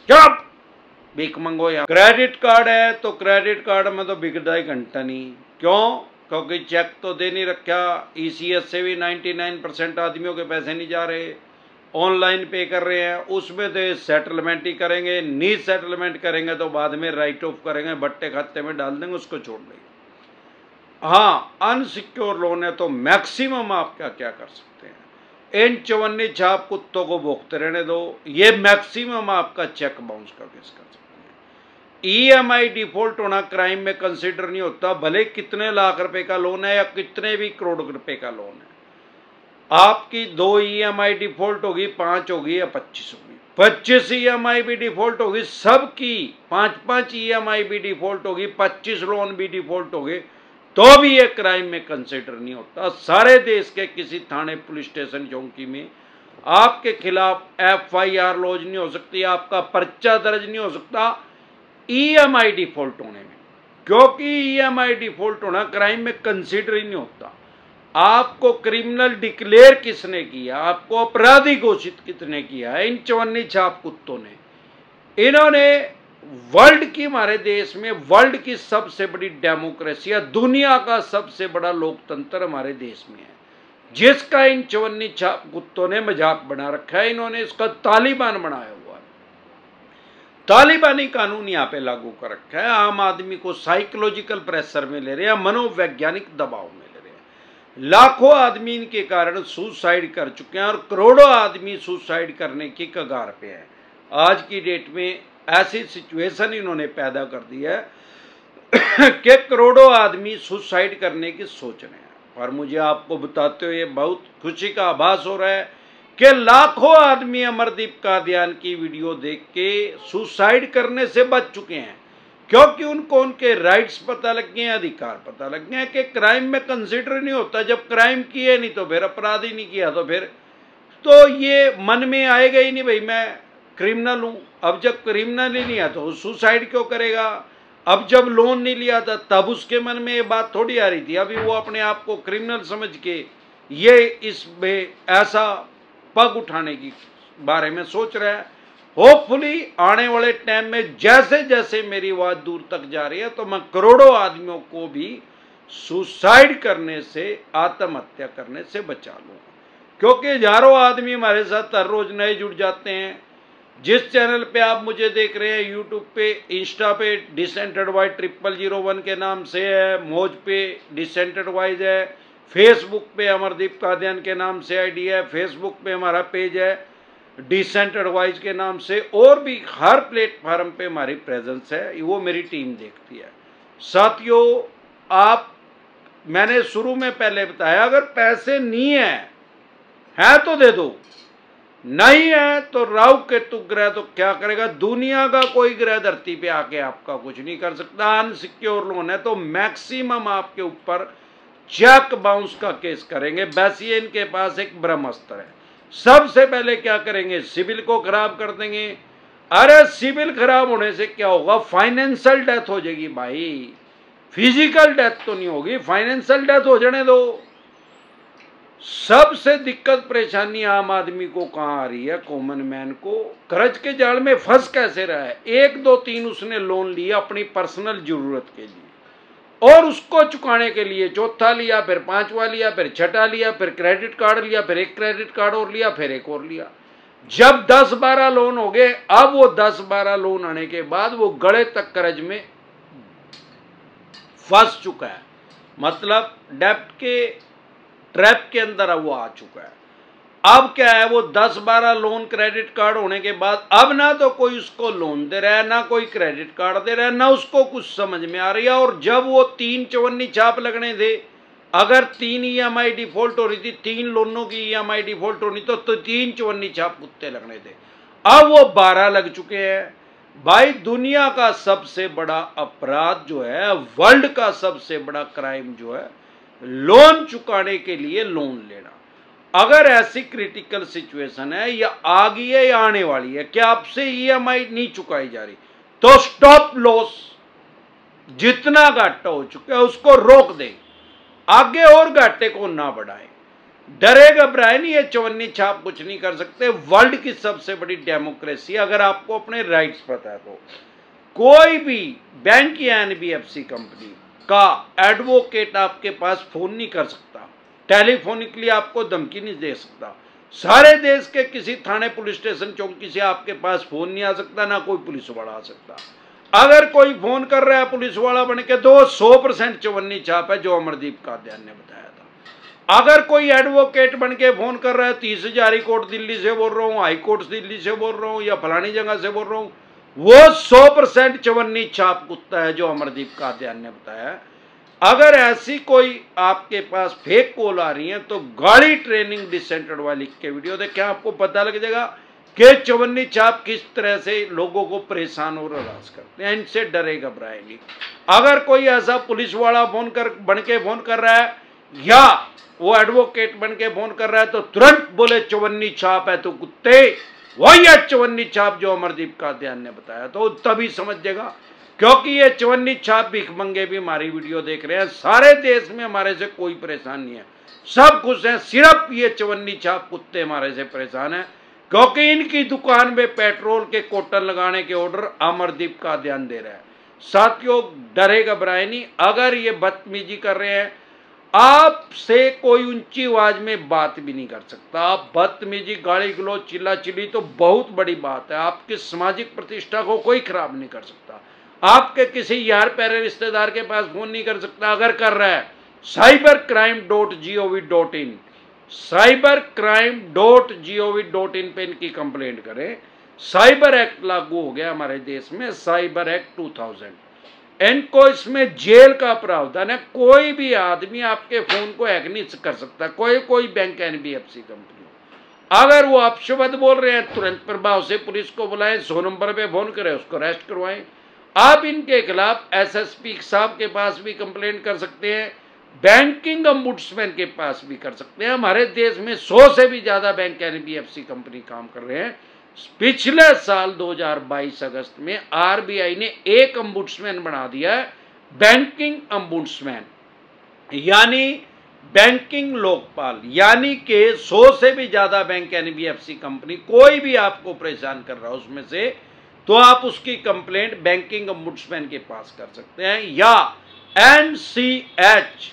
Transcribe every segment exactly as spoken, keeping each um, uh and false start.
चुप, भीख मंगो। यहाँ क्रेडिट कार्ड है तो क्रेडिट कार्ड में तो बिकता ही घंटा नहीं। क्यों? क्योंकि चेक तो दे नहीं रखा। ईसीएस से भी निन्यानवे परसेंट आदमियों के पैसे नहीं जा रहे, ऑनलाइन पे कर रहे हैं। उसमें तो सेटलमेंट ही करेंगे, नी सेटलमेंट करेंगे तो बाद में राइट ऑफ करेंगे, बट्टे खाते में डाल देंगे, उसको छोड़ देंगे। हाँ, अनसिक्योर लोन है तो मैक्सिमम आप क्या क्या कर सकते हैं, इन चवन्नी छाप कुत्तों को भोगते रहने दो। ये मैक्सिमम आपका चेक बाउंस का केस कर सकते हैं। ईएमआई डिफॉल्ट होना क्राइम में कंसीडर नहीं होता, भले कितने लाख रुपए का लोन है या कितने भी करोड़ रुपए का लोन है। आपकी दो ईएमआई डिफॉल्ट होगी, पांच होगी या पच्चीस होगी, पच्चीस ईएमआई भी डिफॉल्ट होगी, सबकी पांच पांच ईएमआई भी डिफॉल्ट होगी, पच्चीस लोन भी डिफॉल्ट होगे, तो भी ये क्राइम में कंसिडर नहीं होता। सारे देश के किसी थाने, पुलिस स्टेशन, चौकी में आपके खिलाफ एफआईआर लॉन्च नहीं हो सकती, आपका पर्चा दर्ज नहीं हो सकता ईएमआई डिफॉल्ट होने में, क्योंकि ईएमआई डिफॉल्ट होना क्राइम में कंसिडर ही नहीं होता। आपको क्रिमिनल डिक्लेयर किसने किया, आपको अपराधी घोषित किसने किया है? इन चवन्नी छाप कुत्तों ने। इन्होंने वर्ल्ड की, हमारे देश में वर्ल्ड की सबसे बड़ी डेमोक्रेसी है, दुनिया का सबसे बड़ा लोकतंत्र हमारे देश में है, जिसका इन चवन्नी छाप कुत्तों ने मजाक बना रखा है। इन्होंने इसका तालिबान बनाया हुआ है, तालिबानी कानून यहाँ पे लागू कर रखा है। आम आदमी को साइकोलॉजिकल प्रेशर में ले रहे हैं, मनोवैज्ञानिक दबाव में ले रहे हैं। लाखों आदमी इनके कारण सुसाइड कर चुके हैं और करोड़ों आदमी सुसाइड करने की कगार पे है। आज की डेट में ऐसी सिचुएशन इन्होंने पैदा कर दी है कि करोड़ों आदमी सुसाइड करने की सोच रहे हैं। और मुझे आपको बताते हुए बहुत खुशी का आभास हो रहा है कि लाखों आदमी अमरदीप कादियान की वीडियो देख के सुसाइड करने से बच चुके हैं, क्योंकि उनको उनके राइट्स पता लग गए हैं, अधिकार पता लग गए हैं कि क्राइम में कंसिडर नहीं होता। जब क्राइम किए नहीं तो फिर अपराध ही नहीं किया तो फिर तो ये मन में आएगा ही नहीं भाई मैं क्रिमिनल हूं। अब जब क्रिमिनल ही नहीं है तो सुसाइड क्यों करेगा? अब जब लोन नहीं लिया था तब उसके मन में ये बात थोड़ी आ रही थी। अभी वो अपने आप को क्रिमिनल समझ के ये इसमें ऐसा पग उठाने की बारे में सोच रहा है। होपफुली आने वाले टाइम में जैसे जैसे मेरी आवाज दूर तक जा रही है तो मैं करोड़ों आदमियों को भी सुसाइड करने से, आत्महत्या करने से बचा लूंगा, क्योंकि हजारों आदमी हमारे साथ हर रोज नए जुड़ जाते हैं। जिस चैनल पे आप मुझे देख रहे हैं, यूट्यूब पे, इंस्टा पे decent advise triple zero one के नाम से है, मौज पे डिसेंट एडवाइज है, फेसबुक पे अमरदीप कादियान के नाम से आईडी है, फेसबुक पे हमारा पेज है डिसेंट एडवाइज के नाम से, और भी हर प्लेटफार्म पे हमारी प्रेजेंस है, वो मेरी टीम देखती है। साथियों, आप, मैंने शुरू में पहले बताया, अगर पैसे नहीं है है तो दे दो, नहीं है तो राहु केतु ग्रह तो क्या करेगा? दुनिया का कोई ग्रह धरती पे आके आपका कुछ नहीं कर सकता। अनसिक्योर लोन है तो मैक्सिमम आपके ऊपर चेक बाउंस का केस करेंगे। वैसे ही इनके पास एक ब्रह्मास्त्र है। सबसे पहले क्या करेंगे? सिविल को खराब कर देंगे। अरे सिविल खराब होने से क्या होगा? फाइनेंशियल डेथ हो जाएगी भाई, फिजिकल डेथ तो नहीं होगी, फाइनेंशियल डेथ हो जाने दो। सबसे दिक्कत परेशानी आम आदमी को कहां आ रही है? कॉमन मैन को कर्ज के जाल में फंस कैसे रहा है? एक दो तीन उसने लोन लिया अपनी पर्सनल जरूरत के लिए, और उसको चुकाने के लिए चौथा लिया, फिर पांचवा लिया, फिर छठा लिया, फिर क्रेडिट कार्ड लिया, फिर एक क्रेडिट कार्ड और लिया, फिर एक और लिया। जब दस बारह लोन हो गए, अब वो दस बारह लोन आने के बाद वो गले तक कर्ज में फंस चुका है, मतलब डेब्ट के ट्रैप के अंदर वो आ चुका है। अब क्या है, वो दस बारह लोन क्रेडिट कार्ड होने के बाद अब ना तो कोई उसको लोन दे रहा है, ना कोई क्रेडिट कार्ड दे रहा है, ना उसको कुछ समझ में आ रही है। और जब वो तीन चवन्नी छाप लगने थे, अगर तीन ईएमआई डिफॉल्ट हो रही थी, तीन लोनों की ईएमआई डिफॉल्ट होनी तो, तो तीन चवन्नी छाप कुत्ते लगने थे। अब वो बारह लग चुके हैं। भाई, दुनिया का सबसे बड़ा अपराध जो है, वर्ल्ड का सबसे बड़ा क्राइम जो है, लोन चुकाने के लिए लोन लेना। अगर ऐसी क्रिटिकल सिचुएशन है, या आ गई है या आने वाली है कि आपसे ईएमआई नहीं चुकाई जा रही, तो स्टॉप लॉस, जितना घाटा हो चुका है उसको रोक दें, आगे और घाटे को ना बढ़ाएं। डरे घबराए नहीं, ये चवन्नी छाप कुछ नहीं कर सकते। वर्ल्ड की सबसे बड़ी डेमोक्रेसी, अगर आपको अपने राइट्स पता है तो कोई भी बैंक या एनबीएफसी कंपनी का एडवोकेट आपके पास फोन नहीं कर सकता, टेलीफोनिकली आपको धमकी नहीं दे सकता। सारे देश के किसी थाने, पुलिस स्टेशन, चौकी से आपके पास फोन नहीं आ सकता, ना कोई पुलिस वाला आ सकता। अगर कोई फोन कर रहा है पुलिस वाला बन के, तो सौ परसेंट चवन्नी छाप है, जो अमरदीप कादियान ने बताया था। अगर कोई एडवोकेट बन के फोन कर रहा है, तीस हजार कोर्ट दिल्ली से बोल रहा हूँ, हाई कोर्ट दिल्ली से बोल रहा हूँ, या फलानी जगह से बोल रहा हूँ, वो सौ परसेंट चवन्नी छाप कुत्ता है, जो अमरदीप कादियान ने बताया। अगर ऐसी कोई आपके पास फेक कॉल आ रही है, तो गाड़ी ट्रेनिंग डिसेंटेड वाली के वीडियो देखें, आपको पता लग जाएगा कि चवन्नी छाप किस तरह से लोगों को परेशान और हरास करते हैं। इनसे डरे घबराए नहीं। अगर कोई ऐसा पुलिस वाला फोन कर बन के फोन कर रहा है, या वो एडवोकेट बन के फोन कर रहा है, तो तुरंत बोले चवन्नी छाप है, तो कुत्ते वही है चवन्नी छाप जो अमरदीप कादियान ने बताया। तो तभी समझ जाएगा, क्योंकि ये चवन्नी छाप भिखमंगे भी हमारी वीडियो देख रहे हैं। सारे देश में हमारे से कोई परेशान नहीं है, सब खुश हैं। सिर्फ ये चवन्नी छाप कुत्ते हमारे से परेशान है, क्योंकि इनकी दुकान में पेट्रोल के कोटन लगाने के ऑर्डर अमरदीप कादियान दे रहा है। साथियों, डरे घबराए नहीं। अगर ये बदतमीजी कर रहे हैं, आपसे कोई ऊंची आवाज में बात भी नहीं कर सकता। आप बदतमीजी, गाली गलौज, चिल्ला चिल्ली तो बहुत बड़ी बात है। आपकी सामाजिक प्रतिष्ठा को कोई खराब नहीं कर सकता। आपके किसी यार प्यारे रिश्तेदार के पास फोन नहीं कर सकता। अगर कर रहा है, cyber crime dot G O V dot in cyber crime dot G O V dot in पे इनकी कंप्लेंट करें। साइबर एक्ट लागू हो गया हमारे देश में, साइबर एक्ट टू थाउजेंड। इनको इसमें जेल का प्रावधान है। कोई भी आदमी आपके फोन को हैक नहीं कर सकता, कोई कोई बैंक, एनबीएफसी कंपनी। अगर वो अपशब्द बोल रहे हैं, तुरंत प्रभाव से पुलिस को बुलाएं, सौ नंबर पे फोन करें, उसको अरेस्ट करवाएं। आप इनके खिलाफ एसएसपी साहब के पास भी कंप्लेंट कर सकते हैं, बैंकिंग ombudsman के पास भी कर सकते हैं। हमारे देश में सौ से भी ज्यादा बैंक, एनबीएफसी कंपनी काम कर रहे हैं। पिछले साल दो हज़ार बाईस अगस्त में आरबीआई ने एक ombudsman बना दिया है, बैंकिंग ombudsman, यानी बैंकिंग लोकपाल। यानी कि सौ से भी ज्यादा बैंक, एनबीएफसी कंपनी कोई भी आपको परेशान कर रहा है उसमें से, तो आप उसकी कंप्लेंट बैंकिंग ombudsman के पास कर सकते हैं, या N C H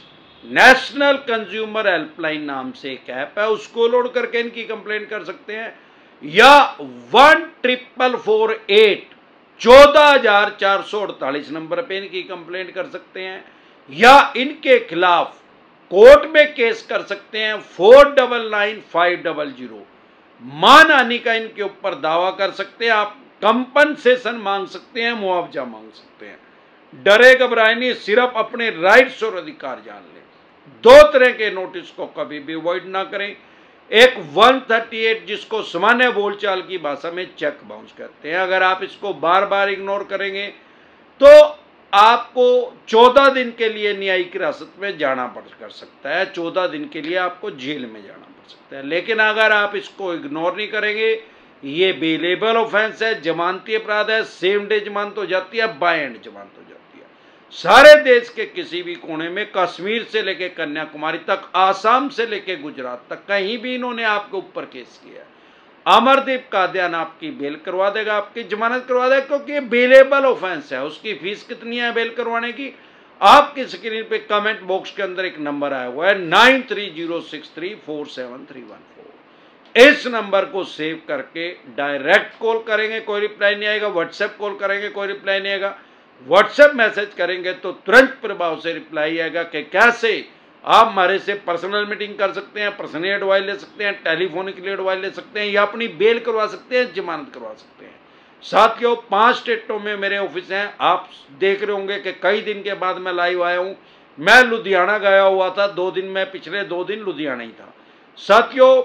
national consumer helpline नाम से एक ऐप है, उसको लोड करके इनकी कंप्लेंट कर सकते हैं, या वन ट्रिपल फोर एट चौदह हजार चार सौ अड़तालीस नंबर पे इनकी कंप्लेंट कर सकते हैं, या इनके खिलाफ कोर्ट में केस कर सकते हैं। Four double nine five double zero मानहानि का इनके ऊपर दावा कर सकते हैं। आप कंपनसेशन मांग सकते हैं, मुआवजा मांग सकते हैं। डरे घबराए नहीं, सिर्फ अपने राइट्स और अधिकार जान लें। दो तरह के नोटिस को कभी भी अवॉइड ना करें। एक एक सौ अड़तीस जिसको सामान्य बोलचाल की भाषा में चेक बाउंस कहते हैं, अगर आप इसको बार बार इग्नोर करेंगे तो आपको चौदह दिन के लिए न्यायिक हिरासत में जाना पड़ कर सकता है, चौदह दिन के लिए आपको जेल में जाना पड़ सकता है। लेकिन अगर आप इसको इग्नोर नहीं करेंगे, ये बेलेबल ऑफेंस है, जमानती अपराध है, सेम डे जमानत हो जाती है, बाय एंड जमानत हो जाती है। सारे देश के किसी भी कोने में, कश्मीर से लेकर कन्याकुमारी तक, आसाम से लेकर गुजरात तक, कहीं भी इन्होंने आपके ऊपर केस किया। अमरदीप कादियान आपकी बेल करवा देगा, आपकी जमानत करवा देगा, क्योंकि ये बेलेबल ऑफेंस है। उसकी फीस कितनी है बेल करवाने की? आपकी स्क्रीन पे कमेंट बॉक्स के अंदर एक नंबर आया हुआ है, nine three zero six three four seven three one four. इस नंबर को सेव करके डायरेक्ट कॉल करेंगे, कोई रिप्लाई नहीं आएगा। व्हाट्सएप कॉल करेंगे, कोई रिप्लाई नहीं आएगा। व्हाट्सएप मैसेज करेंगे तो तुरंत प्रभाव से रिप्लाई आएगा कि कैसे आप हमारे से पर्सनल मीटिंग कर सकते हैं, पर्सनल एडवाइस ले सकते हैं, टेलीफोनिकली एडवाइस ले सकते हैं, या अपनी बेल करवा सकते हैं, जमानत करवा सकते हैं। साथियों, पांच स्टेटों में मेरे ऑफिस हैं। आप देख रहे होंगे कि कई दिन के बाद मैं लाइव आया हूं। मैं लुधियाना गया हुआ था, दो दिन में, पिछले दो दिन लुधियाना ही था। साथियों,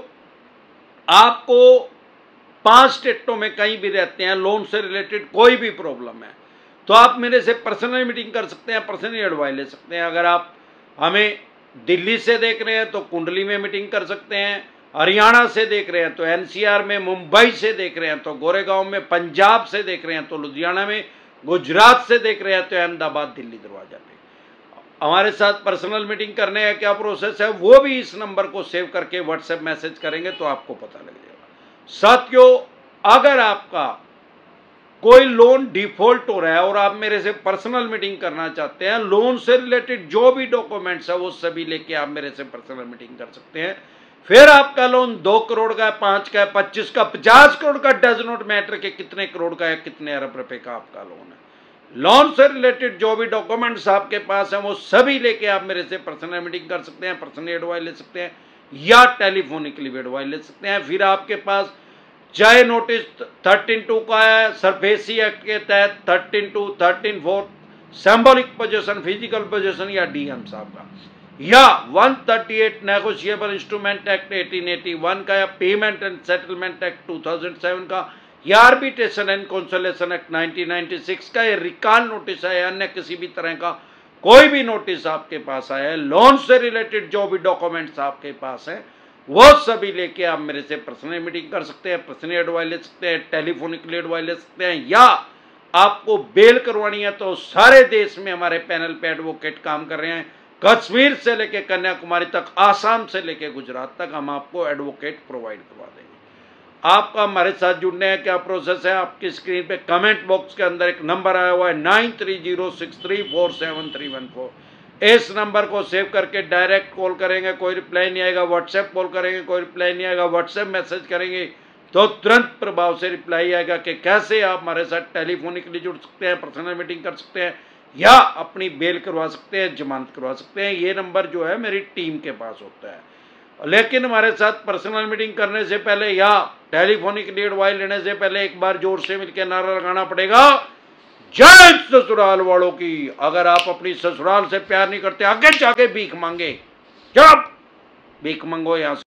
आपको पांच स्टेटों में कहीं भी रहते हैं, लोन से रिलेटेड कोई भी प्रॉब्लम है, तो आप मेरे से पर्सनल मीटिंग कर सकते हैं, पर्सनल एडवाइस ले सकते हैं। अगर आप हमें दिल्ली से देख रहे हैं तो कुंडली में मीटिंग कर सकते हैं, हरियाणा से देख रहे हैं तो एनसीआर में, मुंबई से देख रहे हैं तो गोरेगांव में, पंजाब से देख रहे हैं तो लुधियाना में, गुजरात से देख रहे हैं तो अहमदाबाद, दिल्ली दरवाजा पे। हमारे साथ पर्सनल मीटिंग करने का क्या प्रोसेस है वो भी इस नंबर को सेव करके व्हाट्सएप मैसेज करेंगे तो आपको पता लग जाएगा। साथियों, अगर आपका कोई लोन डिफॉल्ट हो रहा है और आप मेरे से पर्सनल मीटिंग करना चाहते हैं, लोन से रिलेटेड जो भी डॉक्यूमेंट्स है वो सभी लेके आप मेरे से पर्सनल मीटिंग कर सकते हैं। फिर आपका लोन दो करोड़ का है, पांच का है, पच्चीस का, पचास करोड़ का, डज नॉट मैटर के कितने करोड़ का है, कितने अरब रुपए का आपका लोन है। लोन से रिलेटेड जो भी डॉक्यूमेंट्स आपके पास हैं वो सभी लेके आप मेरे से पर्सनल मीटिंग कर सकते हैं, पर्सनल एडवाइस ले सकते हैं या टेलीफोनिकली भी एडवाइस ले सकते हैं। फिर आपके पास चाहे नोटिस थर्टीन टू का है, सरफेसी एक्ट के तहत thirteen two, thirteen four, symbolic possession, physical possession या डीएम साहब का, या one thirty eight negotiable instrument act eighteen eighty one का, या payment and settlement act two thousand seven का, या arbitration and conciliation act nineteen ninety six का, या रिकॉल नोटिस है या अन्य किसी भी तरह का कोई भी नोटिस आपके पास आया है, लोन से रिलेटेड जो भी डॉक्यूमेंट्स आपके पास है वो सभी लेके आप मेरे से पर्सनल मीटिंग कर सकते हैं, पर्सनल एडवाइस ले सकते हैं, टेलीफोनिकली एडवाइस ले सकते हैं, या आपको बेल करवानी है तो सारे देश में हमारे पैनल पे एडवोकेट काम कर रहे हैं। कश्मीर से लेके कन्याकुमारी तक, आसाम से लेके गुजरात तक हम आपको एडवोकेट प्रोवाइड करवा देंगे। आपका हमारे साथ जुड़ने का क्या प्रोसेस है, आपकी स्क्रीन पे कमेंट बॉक्स के अंदर एक नंबर आया हुआ है nine three zero six three four seven three one four. इस नंबर को सेव करके डायरेक्ट कॉल करेंगे, कोई रिप्लाई नहीं आएगा, व्हाट्सएप कॉल करेंगे, कोई रिप्लाई नहीं आएगा, व्हाट्सएप मैसेज करेंगे तो तुरंत प्रभाव से रिप्लाई आएगा कि कैसे आप हमारे साथ टेलीफोनिकली जुड़ सकते हैं, पर्सनल मीटिंग कर सकते हैं या अपनी बेल करवा सकते हैं, जमानत करवा सकते हैं। ये नंबर जो है मेरी टीम के पास होता है। लेकिन हमारे साथ पर्सनल मीटिंग करने से पहले या टेलीफोनिकली एडवाइस लेने से पहले एक बार जोर से मिलकर नारा लगाना पड़ेगा, जय ससुराल वालों की। अगर आप अपनी ससुराल से प्यार नहीं करते, आगे जाके भीख मांगे, जब भीख मांगो यहां से।